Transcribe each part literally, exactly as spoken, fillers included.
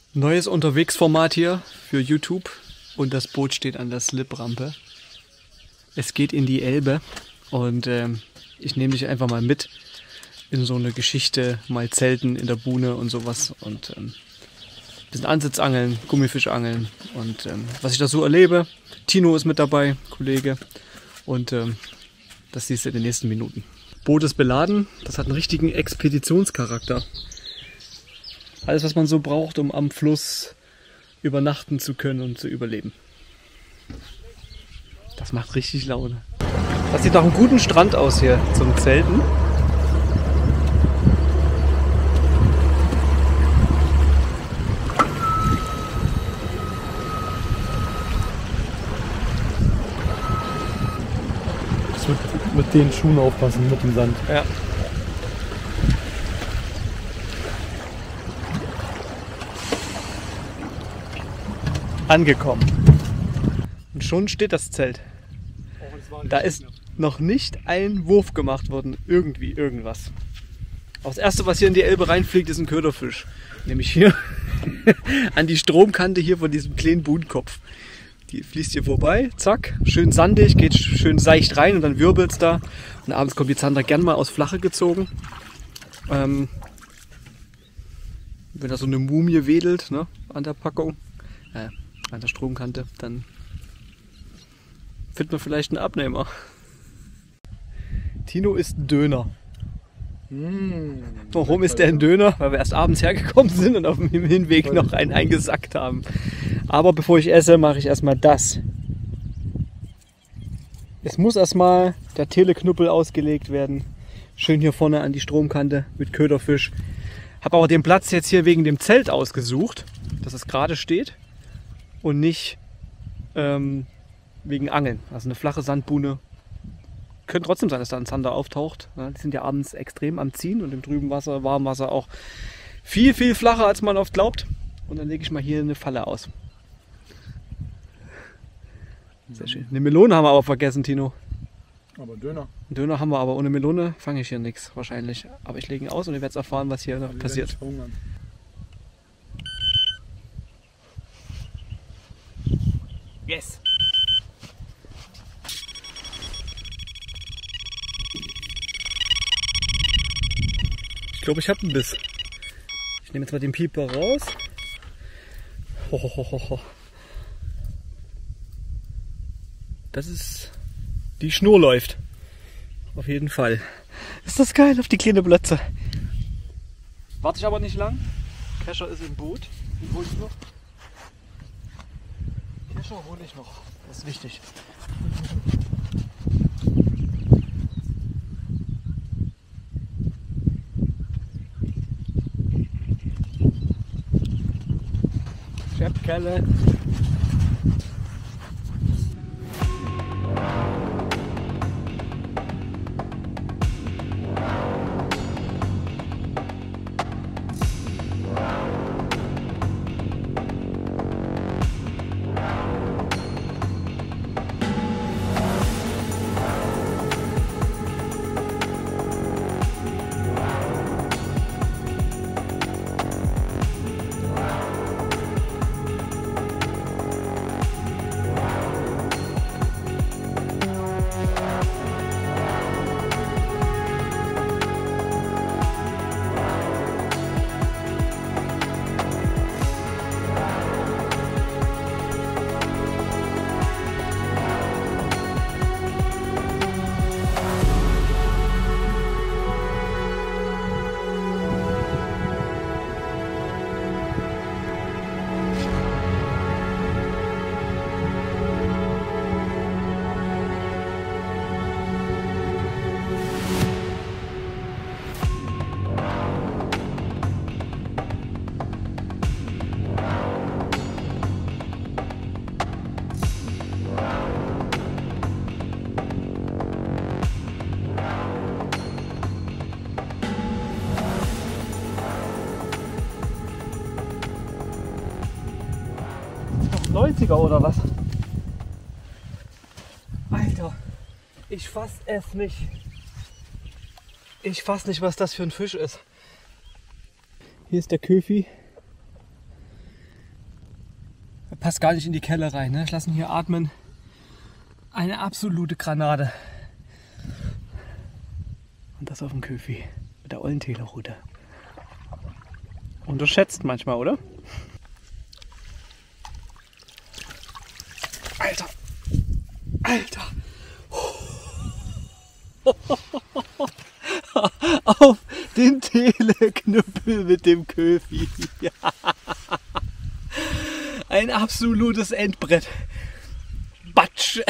Neues Unterwegsformat hier für YouTube und das Boot steht an der Slip-Rampe. Es geht in die Elbe und ähm, ich nehme dich einfach mal mit in so eine Geschichte, mal zelten in der Buhne und sowas und ähm, bisschen Ansitzangeln, Gummifischangeln und ähm, was ich da so erlebe. Tino ist mit dabei, Kollege, und ähm, das siehst du in den nächsten Minuten. Boot ist beladen, das hat einen richtigen Expeditionscharakter. Alles, was man so braucht, um am Fluss übernachten zu können und zu überleben. Das macht richtig Laune. Das sieht nach einem guten Strand aus hier zum Zelten. Ich würde mit den Schuhen aufpassen, mit dem Sand. Ja. Angekommen. Und schon steht das Zelt. Da ist noch nicht ein Wurf gemacht worden. Irgendwie, irgendwas. Auch das erste, was hier in die Elbe reinfliegt, ist ein Köderfisch. Nämlich hier an die Stromkante hier von diesem kleinen Buhnkopf. Die fließt hier vorbei, zack, schön sandig, geht schön seicht rein und dann wirbelt es da. Und abends kommt die Zander gern mal aus Flache gezogen. Ähm, wenn da so eine Mumie wedelt, ne, an der Packung, äh, an der Stromkante, dann findet man vielleicht einen Abnehmer. Tino isst Döner. Mmh, Warum ist der ein Döner? Weil wir erst abends hergekommen sind und auf dem Hinweg noch einen eingesackt haben. Aber bevor ich esse, mache ich erstmal das. Es muss erstmal der Teleknuppel ausgelegt werden. Schön hier vorne an die Stromkante mit Köderfisch. Habe aber den Platz jetzt hier wegen dem Zelt ausgesucht, dass es gerade steht. Und nicht ähm, wegen Angeln. Also eine flache Sandbuhne. Könnte trotzdem sein, dass da ein Zander auftaucht. Ja, die sind ja abends extrem am Ziehen und im trüben Wasser, warmen Wasser auch viel, viel flacher, als man oft glaubt. Und dann lege ich mal hier eine Falle aus. Sehr schön. Eine Melone haben wir aber vergessen, Tino. Aber Döner. Einen Döner haben wir, aber ohne Melone fange ich hier nichts wahrscheinlich. Aber ich lege ihn aus und ihr werdet erfahren, was hier noch passiert. Yes! Ich glaube, ich habe einen Biss. Ich nehme jetzt mal den Pieper raus. Ho, ho, ho, ho. Das ist... Die Schnur läuft. Auf jeden Fall. Ist das geil auf die kleine Blötze. Warte ich aber nicht lang. Kescher ist im Boot. Den hole ich noch. Kescher hole ich noch. Das ist wichtig. Scheppkelle. neunziger oder was? Alter, ich fass es nicht. Ich fass nicht, was das für ein Fisch ist. Hier ist der Köfi. passt gar nicht in die Kelle rein. Ne? Ich lasse ihn hier atmen. Eine absolute Granate. Und das auf dem Köfi. Mit der ollen Taylor-Rute. Unterschätzt manchmal, oder? Alter! Alter! Auf den Teleknüppel mit dem Köfi. Ja. Ein absolutes Endbrett. Batsch.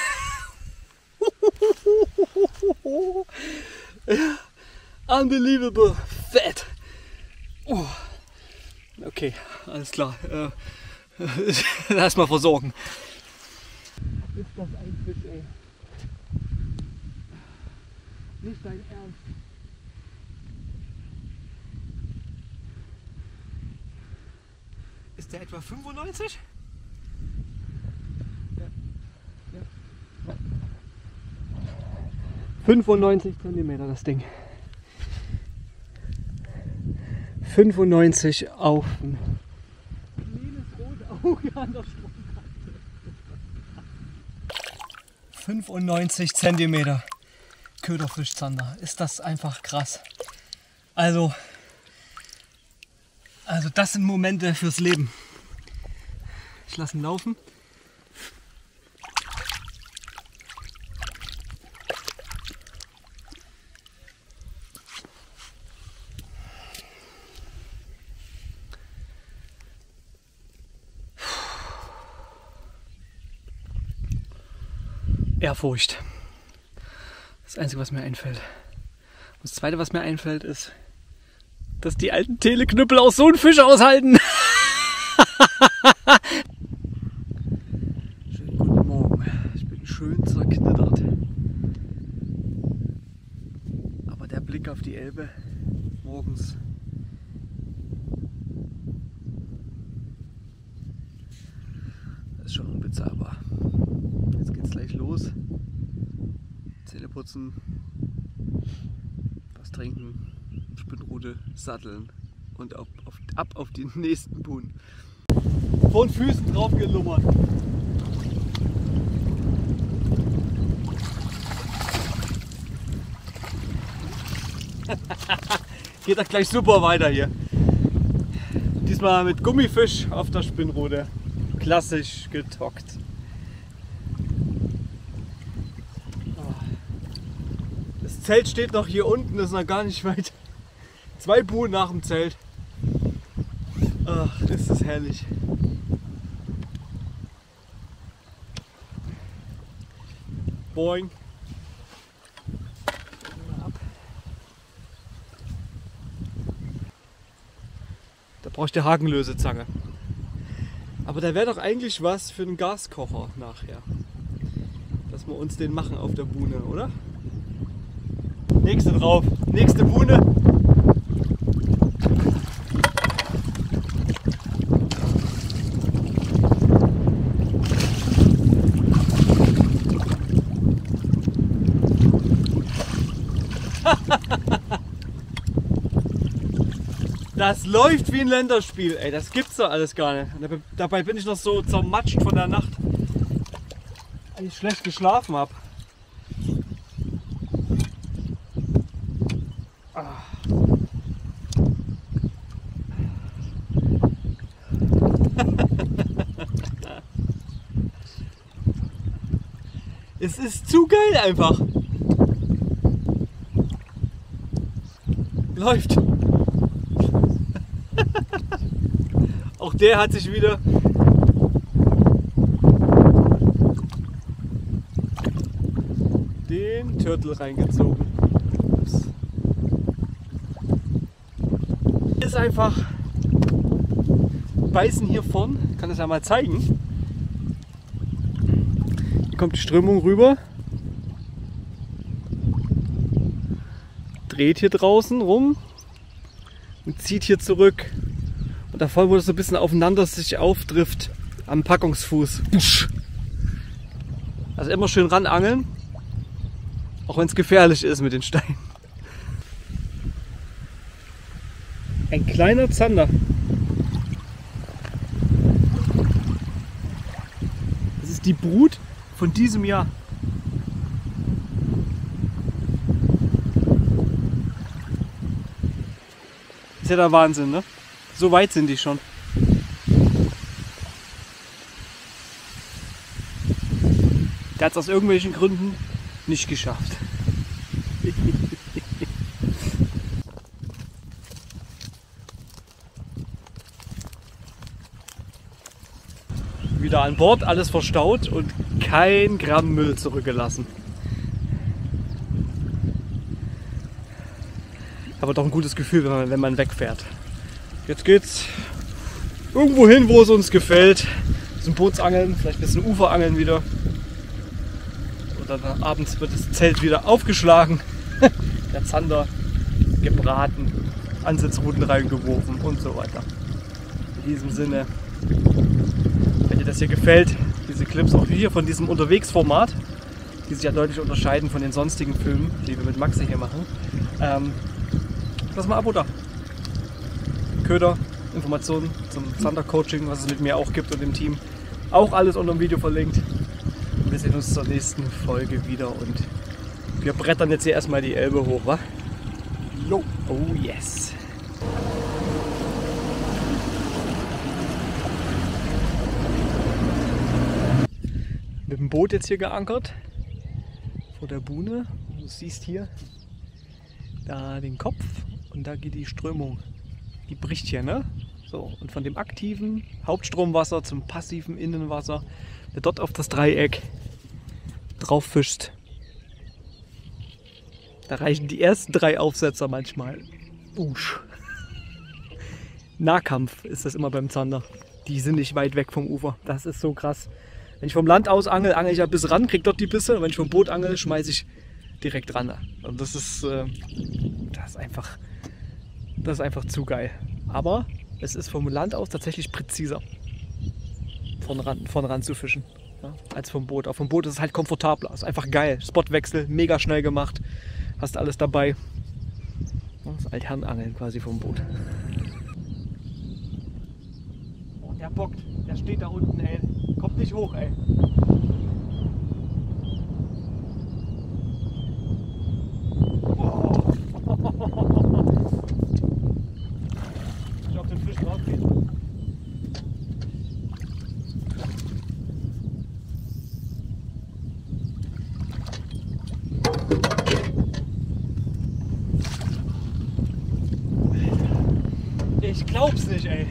Unbelievable. Fett. Oh. Okay, alles klar. Äh, lass mal versorgen. Ist das ein Fisch, ey? Nicht dein Ernst. Ist der etwa fünfundneunzig? Ja. Ja. fünfundneunzig Zentimeter das Ding. fünfundneunzig auf ein kleines rotes Auge an der Stromkante. fünfundneunzig Zentimeter Köderfischzander. Ist das einfach krass. Also, also das sind Momente fürs Leben. Ich lasse ihn laufen. Ehrfurcht. Das Einzige, was mir einfällt. Und das Zweite, was mir einfällt, ist, dass die alten Teleknüppel auch so einen Fisch aushalten. Schönen guten Morgen. Ich bin schön zerknittert. Aber der Blick auf die Elbe morgens ist schon unbezahlbar. Jetzt geht's gleich los. Zähne putzen, was trinken, Spinnrute satteln und auf, auf, ab auf die nächsten Buhnen. Vor den Füßen drauf gelummert. Geht doch gleich super weiter hier. Diesmal mit Gummifisch auf der Spinnrute. Klassisch getockt. Das Zelt steht noch hier unten, das ist noch gar nicht weit. Zwei Buhnen nach dem Zelt. Ach, ist das herrlich. Boing. Da brauche ich die Hakenlösezange. Aber da wäre doch eigentlich was für einen Gaskocher nachher. Dass wir uns den machen auf der Buhne, oder? Nächste drauf. Nächste Buhne. Das läuft wie ein Länderspiel, ey, das gibt's doch alles gar nicht. Und dabei bin ich noch so zermatscht von der Nacht, weil ich schlecht geschlafen habe. Ah. Es ist zu geil einfach. Läuft. Auch der hat sich wieder den Turtle reingezogen. Ups. Ist einfach beißen hier vorn, ich kann das ja mal zeigen. Hier kommt die Strömung rüber, dreht hier draußen rum und zieht hier zurück. Und davor, wo es so ein bisschen aufeinander sich auftrifft am Packungsfuß. Also immer schön ranangeln, auch wenn es gefährlich ist mit den Steinen. Ein kleiner Zander. die Brut von diesem Jahr. Ist ja der Wahnsinn, ne? So weit sind die schon. Der hat es aus irgendwelchen Gründen nicht geschafft. Wieder an Bord, alles verstaut und kein Gramm Müll zurückgelassen. Aber doch ein gutes Gefühl, wenn man, wenn man wegfährt. Jetzt geht's irgendwo hin, wo es uns gefällt. Ein bisschen Bootsangeln, vielleicht ein bisschen Uferangeln wieder. Und dann abends wird das Zelt wieder aufgeschlagen, der Zander gebraten, Ansitzruten reingeworfen und so weiter. In diesem Sinne, wenn dir das hier gefällt, diese Clips auch hier von diesem Unterwegsformat, die sich ja deutlich unterscheiden von den sonstigen Filmen, die wir mit Maxi hier machen, ähm, lass mal ein Abo da. Köder, Informationen zum Zander-Coaching, was es mit mir auch gibt und dem Team, auch alles unter dem Video verlinkt. Und wir sehen uns zur nächsten Folge wieder und wir brettern jetzt hier erstmal die Elbe hoch, wa? Jo. Oh yes. Mit dem Boot jetzt hier geankert, vor der Buhne. Du siehst hier da den Kopf und da geht die Strömung, die bricht hier, ne? So, und von dem aktiven Hauptstromwasser zum passiven Innenwasser, der dort auf das Dreieck drauf fischt. Da reichen die ersten drei Aufsetzer manchmal. Usch. Nahkampf ist das immer beim Zander. Die sind nicht weit weg vom Ufer. Das ist so krass. Wenn ich vom Land aus angel, angel ich ja bis ran, krieg dort die Bisse. Und wenn ich vom Boot angel, schmeiße ich direkt ran. Und das ist, äh, das ist einfach, das ist einfach zu geil. Aber es ist vom Land aus tatsächlich präziser, von ran, von ran zu fischen, ja, als vom Boot. Auf dem Boot ist es halt komfortabler. Ist einfach geil. Spotwechsel, mega schnell gemacht. Hast alles dabei. Das Altherrenangeln quasi vom Boot. Oh, der bockt. Der steht da unten, ey. Kommt nicht hoch, ey. Oh. Ich auf den Fisch drauf geht. Ich glaub's nicht, ey.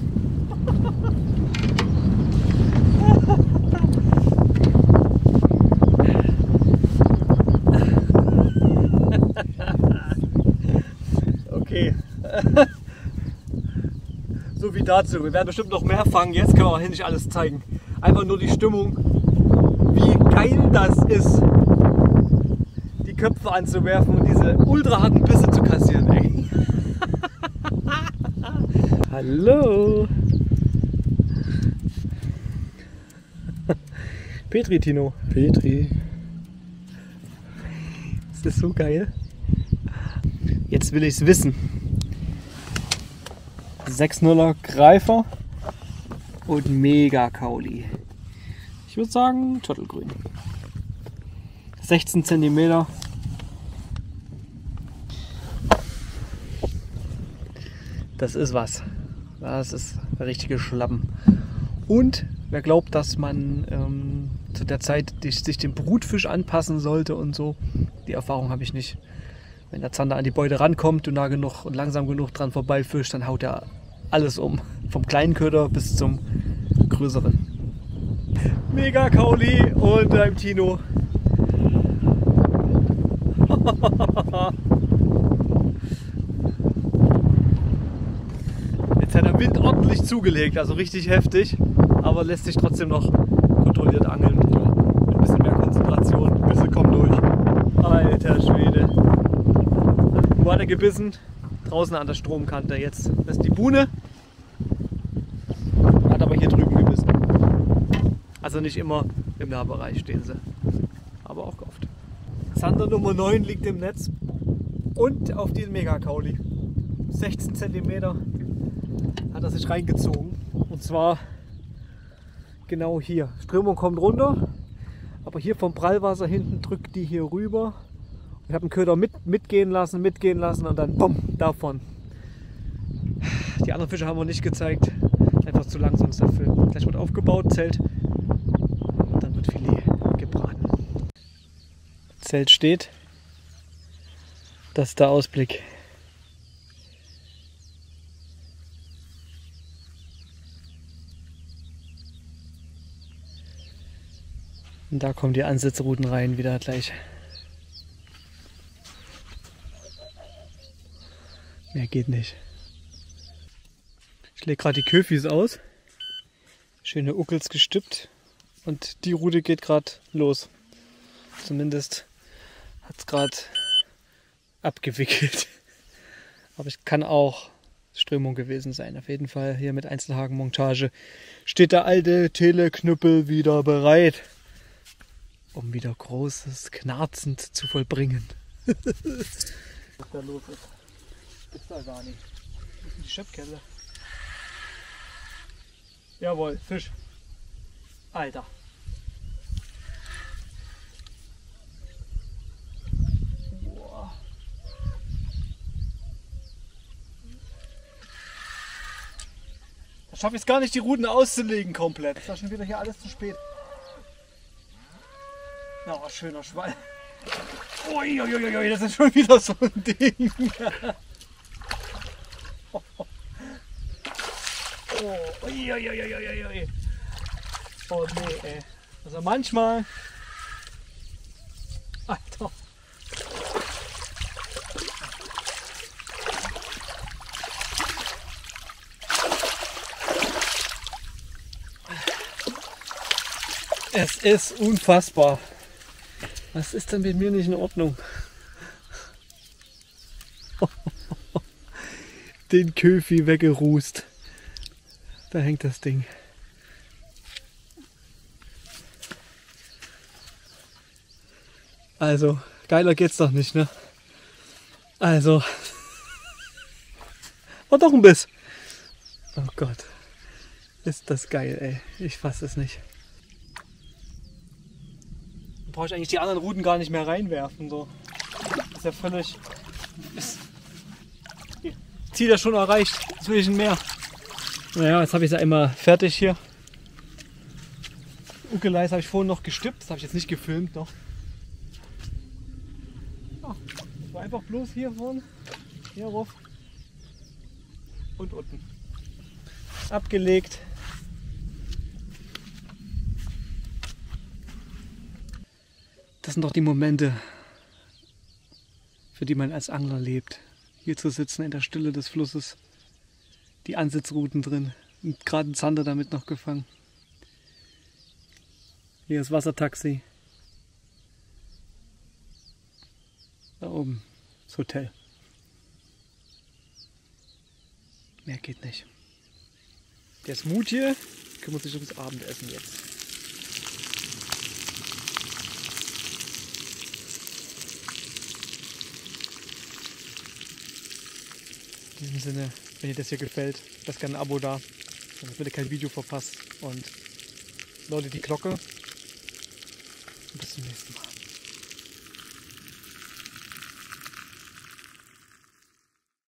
Okay. So wie dazu. Wir werden bestimmt noch mehr fangen. Jetzt können wir auch hier nicht alles zeigen. Einfach nur die Stimmung, wie geil das ist, die Köpfe anzuwerfen und diese ultra harten Bisse zu kassieren, ey. Hallo! Petri, Tino. Petri. Das ist so geil. Jetzt will ich es wissen. sechs nuller Greifer und Mega Kauli. Ich würde sagen Turtelgrün. sechzehn Zentimeter. Das ist was. Das ist der richtige Schlappen. Und wer glaubt, dass man ähm, zu der Zeit die, sich dem Brutfisch anpassen sollte und so, die Erfahrung habe ich nicht. Wenn der Zander an die Beute rankommt, du nah genug und langsam genug dran vorbeifischt, dann haut er alles um. Vom kleinen Köder bis zum größeren. Mega Kauli und beim Tino. Jetzt hat der Wind ordentlich zugelegt, also richtig heftig, aber lässt sich trotzdem noch kontrolliert angeln. Mit ein bisschen mehr Konzentration, ein bisschen kommt durch. Alter Schwede. Wo hat er gebissen? Draußen an der Stromkante. Jetzt das ist die Buhne. Hat aber hier drüben gebissen. Also nicht immer im Nahbereich stehen sie. Aber auch oft. Zander Nummer neun liegt im Netz. Und auf diesem Mega Kauli. sechzehn Zentimeter hat er sich reingezogen. Und zwar genau hier. Strömung kommt runter, aber hier vom Prallwasser hinten drückt die hier rüber. Ich habe den Köder mit, mitgehen lassen, mitgehen lassen und dann bumm, davon. Die anderen Fische haben wir nicht gezeigt. Einfach zu lang sonst der Film. Gleich wird aufgebaut, Zelt. Und dann wird Filet gebraten. Zelt steht. Das ist der Ausblick. Und da kommen die Ansitzrouten rein wieder gleich. Mehr geht nicht. Ich lege gerade die Köfis aus. Schöne Uckels gestippt. Und die Route geht gerade los. Zumindest hat es gerade abgewickelt. Aber es kann auch Strömung gewesen sein. Auf jeden Fall hier mit Einzelhakenmontage steht der alte Teleknüppel wieder bereit, um wieder Großes knarzend zu vollbringen. Was da los ist, gibt's da gar nicht. Das ist die Schöpfkelle. Jawohl, Fisch. Alter. Boah. Da schaffe ich es gar nicht, die Routen auszulegen komplett. Das war schon wieder hier alles zu spät. Ja, oh, schöner Schwall. Uiuiuiui, das ist schon wieder so ein Ding. Oh, uiuiuiui. Oh nee, ey. Also manchmal. Alter. Es ist unfassbar. Was ist denn mit mir nicht in Ordnung? Den Köfi weggerußt. Da hängt das Ding. Also, geiler geht's doch nicht, ne? Also. Oh, doch ein Biss. Oh Gott. Ist das geil, ey. Ich fass es nicht. Da brauche ich eigentlich die anderen Routen gar nicht mehr reinwerfen. So. Das ist ja völlig. Ist, Ziel ja schon erreicht. Was will ich denn mehr? Naja, jetzt habe ich es ja immer fertig hier. Uckeleis habe ich vorhin noch gestippt. Das habe ich jetzt nicht gefilmt noch. Ja, das war einfach bloß hier vorne, hier rauf und unten. Abgelegt. Das sind doch die Momente, für die man als Angler lebt. Hier zu sitzen in der Stille des Flusses, die Ansitzrouten drin und gerade einen Zander damit noch gefangen. Hier ist Wassertaxi. Da oben das Hotel. Mehr geht nicht. Der Smoothie kümmert sich ums Abendessen jetzt. In diesem Sinne, wenn dir das hier gefällt, lasst gerne ein Abo da, damit ihr kein Video verpasst. Und läutet die Glocke. Und bis zum nächsten Mal.